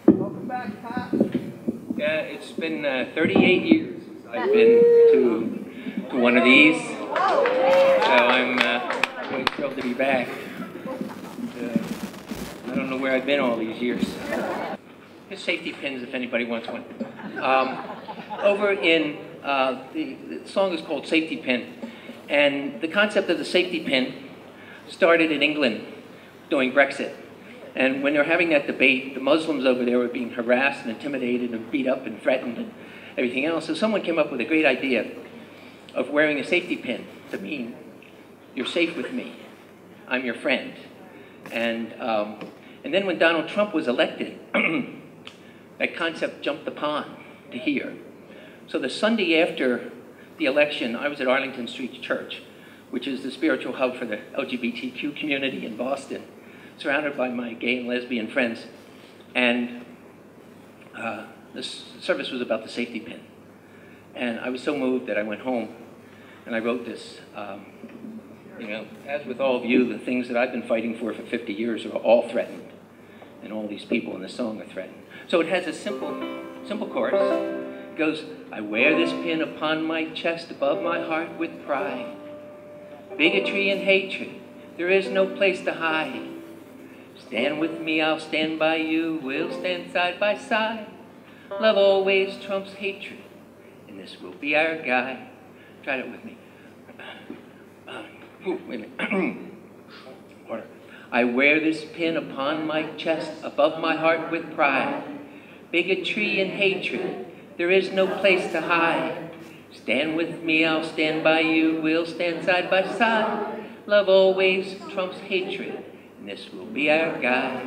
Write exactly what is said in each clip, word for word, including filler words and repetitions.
Welcome back, Pat. Yeah, it's been uh, thirty-eight years since I've been to, to one of these, so I'm uh, really thrilled to be back. Uh, I don't know where I've been all these years. There's safety pins if anybody wants one. Um, over in, uh, the, the song is called Safety Pin, and the concept of the safety pin started in England during Brexit. And when they were having that debate, the Muslims over there were being harassed and intimidated and beat up and threatened and everything else. So someone came up with a great idea of wearing a safety pin to mean, you're safe with me, I'm your friend. And, um, and then when Donald Trump was elected, that concept jumped upon to here. So the Sunday after the election, I was at Arlington Street Church, which is the spiritual hub for the L G B T Q community in Boston, surrounded by my gay and lesbian friends. And uh, this service was about the safety pin. And I was so moved that I went home and I wrote this. Um, you know, as with all of you, the things that I've been fighting for for fifty years are all threatened. And all these people in the song are threatened. So it has a simple, simple chorus. It goes, I wear this pin upon my chest above my heart with pride. Bigotry and hatred, there is no place to hide. Stand with me, I'll stand by you, we'll stand side by side. Love always trumps hatred, and this will be our guide. Try it with me. Uh, ooh, wait a minute. Water. I wear this pin upon my chest, above my heart with pride. Bigotry and hatred, there is no place to hide. Stand with me, I'll stand by you, we'll stand side by side. Love always trumps hatred, and this will be our guide.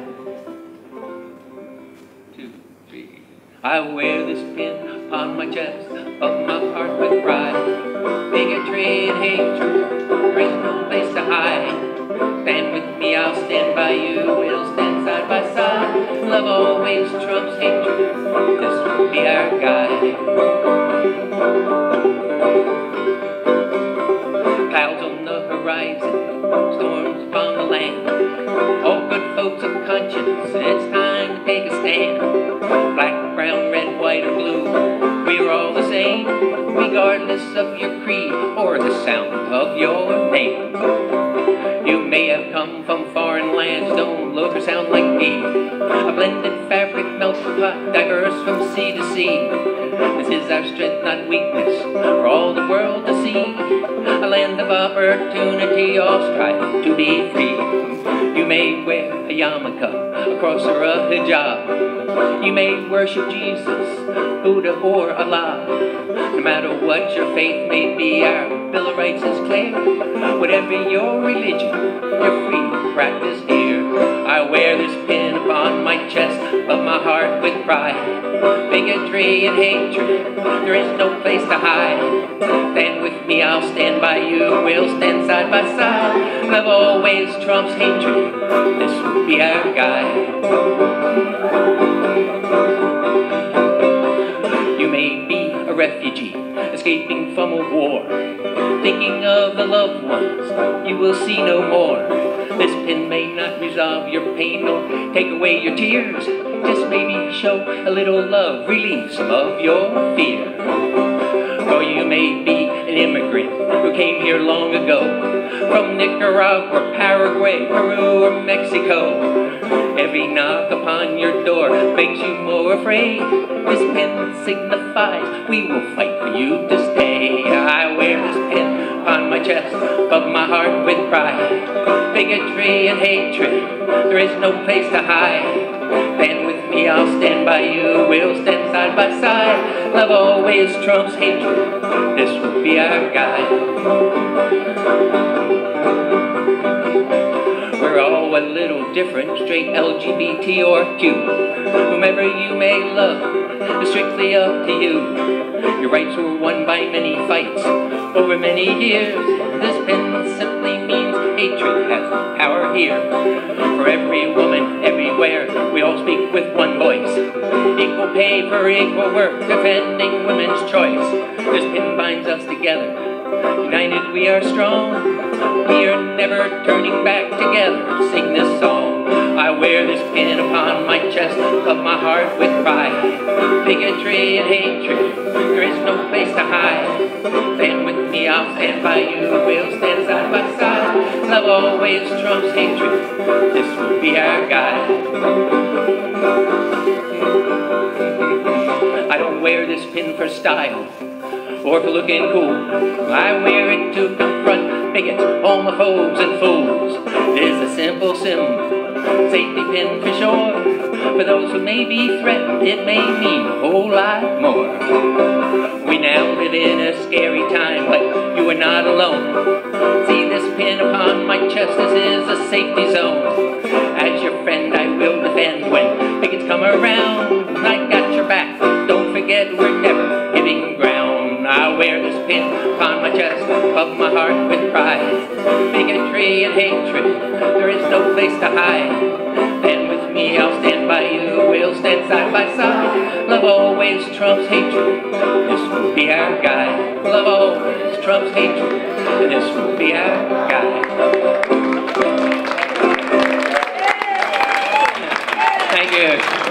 Two, three. I wear this pin upon my chest, above my heart with pride. Bigotry and hatred, there is no place to hide. Stand with me, I'll stand by you, we'll stand side by side. Love always trumps hatred, this will be our guide. Clouds on the horizon, storms upon the land. All good folks of conscience, it's time to take a stand. Black, brown, red, white, or blue, we're all the same, regardless of your creed or the sound of your name. You may have come from foreign lands, don't look or sound like me. A blended fabric melting pot, diverse from sea to sea. This is our strength, not weakness, for all the world to see. A land of opportunity, all strive to be free. You may wear a yarmulke, a cross or a hijab. You may worship Jesus, Buddha or Allah. No matter what your faith may be, our Bill of Rights is clear. Whatever your religion, you're free to practice here. I wear this pin upon my chest, above my heart with pride. Bigotry and hatred, there is no place to hide. Stand with me, I'll stand by you, we'll stand side by side. Love always trumps hatred, this will be our guide. You may be a refugee, escaping from a war, thinking of the loved ones you will see no more. This pin may not resolve your pain or take away your tears, just maybe show a little love, relieve some of your fear. Or you may be an immigrant who came here long ago, from Nicaragua, Paraguay, Peru, or Mexico. Every knock upon your door makes you more afraid. This pin signifies we will fight for you to stay. I wear this pin upon my chest, above my heart with pride. Bigotry and hatred, there is no place to hide. Stand with me, I'll stand by you, we'll stand side by side. Love always trumps hatred, this will be our guide. We're all a little different, straight, L G B T or Q. Whomever you may love, it's strictly up to you. Your rights were won by many fights over many years. This pin simply means hatred has power here. For every woman, everywhere, we all speak with one voice. Equal pay for equal work, defending women's choice. This pin binds us together, united United we are strong. We are never turning back together. Sing this song. I wear this pin upon my chest of my heart with pride. Bigotry and hatred, there is no place to hide. Stand with me, I'll stand by you. We'll stand side by side. Love always trumps hatred. This will be our guide. I don't wear this pin for style or for looking cool. I wear it to confront bigots, homophobes, and fools. It is a simple symbol, safety pin for sure. For those who may be threatened, it may mean a whole lot more. We now live in a scary time, but you are not alone. See this pin upon my chest, this is a safety zone. As your friend I will defend when bigots come around. I got your back, don't forget we're never giving ground. I wear this pin upon my chest of my heart with pride. Bigotry and hatred, there is no place to hide. Stand with me, I'll stand by you, we'll stand side by side. Love always trumps hatred, this will be our guide. Love always trumps hatred, this will be our guide. Thank you.